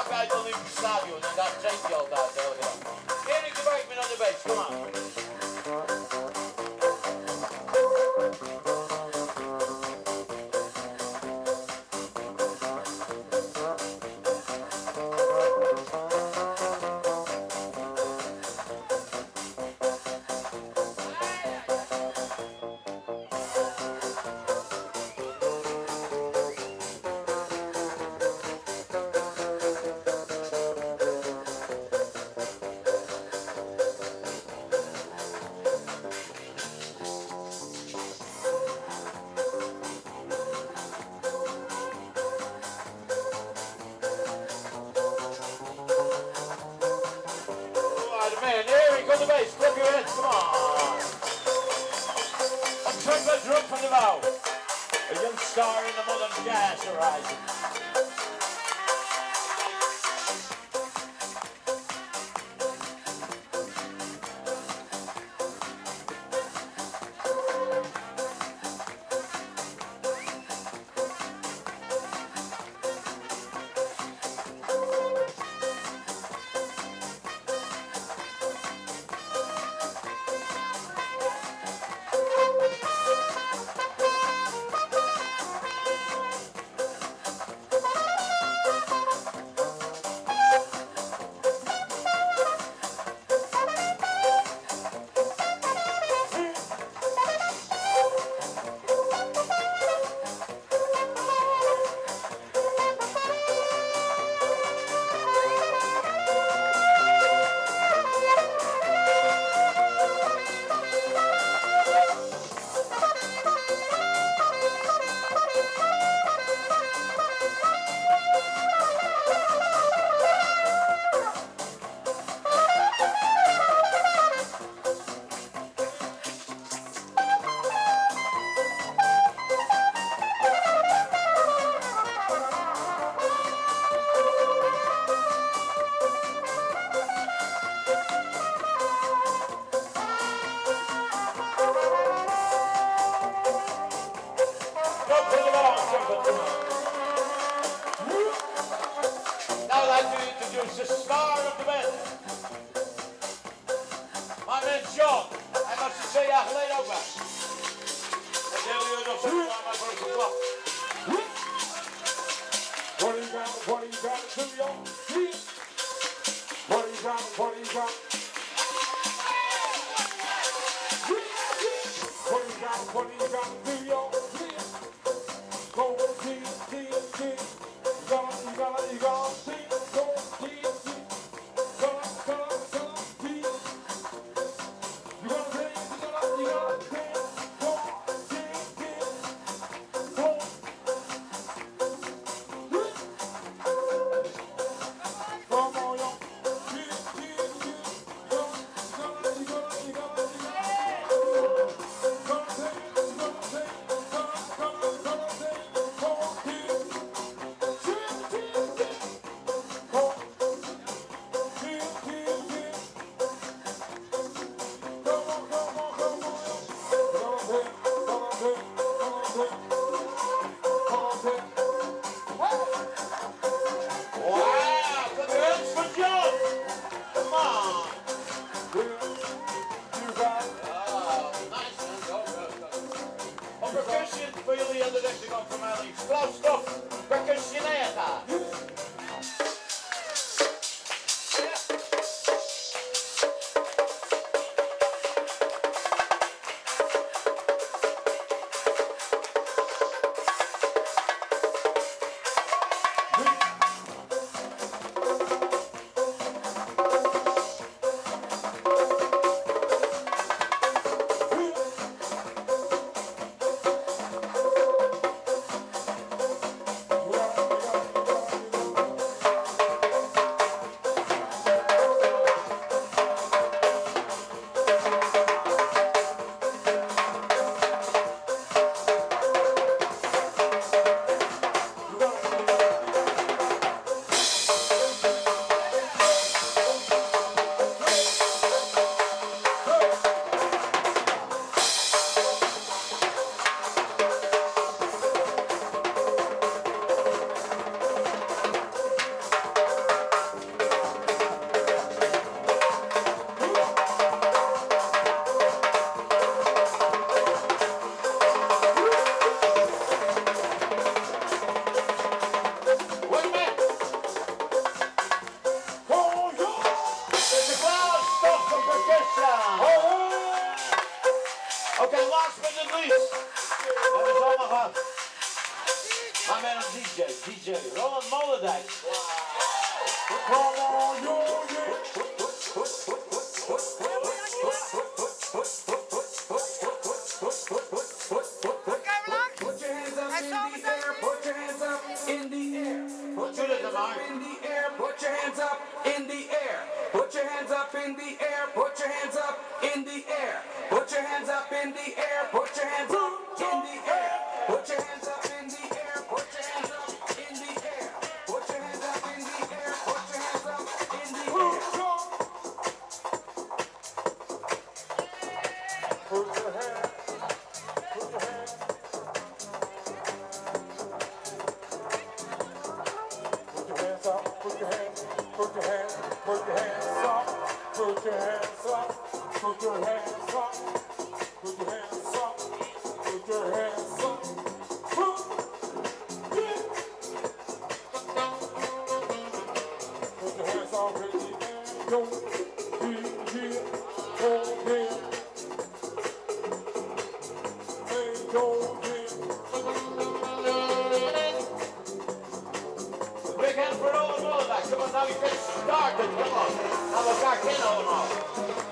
vlak uit het Olympisch Stadion en daar traint hij altijd de hele dag. Erik de Bergman aan de bass, kom aan. Man, Eric on the bass, flip your heads, come on. A trumpet drum from the bow. A young star in the modern jazz horizon. Now I'd like to introduce the star of the band. My man John. Hij was er 2 jaar geleden ook bij. En de hele uur nog zo aan mij voor een klap. What you got to do, yo? What you got? What you got, do, yo? Go see, you gotta see, go see, see. You gotta say, you gotta say, go see, go. Come on, yo. You gotta say, Maurice. Dat hebben ze allemaal gehad. Maar met een DJ, Roland Molendijk. Come on, yo, yeah. Put your hands up in the air, put your hands up in the air. Put your hands up in the air, put your hands up in the air. Put your hands up in the air, put your hands up in the air. Put your hands up in the air, put your hands up in the air. Put your hands up in the air, put your hands up in the air. Put your hands up in the air, put your hands up in the air. Put your hands, put your hands. Put your hands up, put your hands, put your hands, put your hands up, put your hands up, put your hands up, put your hands up, put your hands up. Put your hands already in, don't be here, hold here. Hey, don't here. Big hand for Roland Molendijk. Come on, now we get started. Come on. Now we got in allemaal.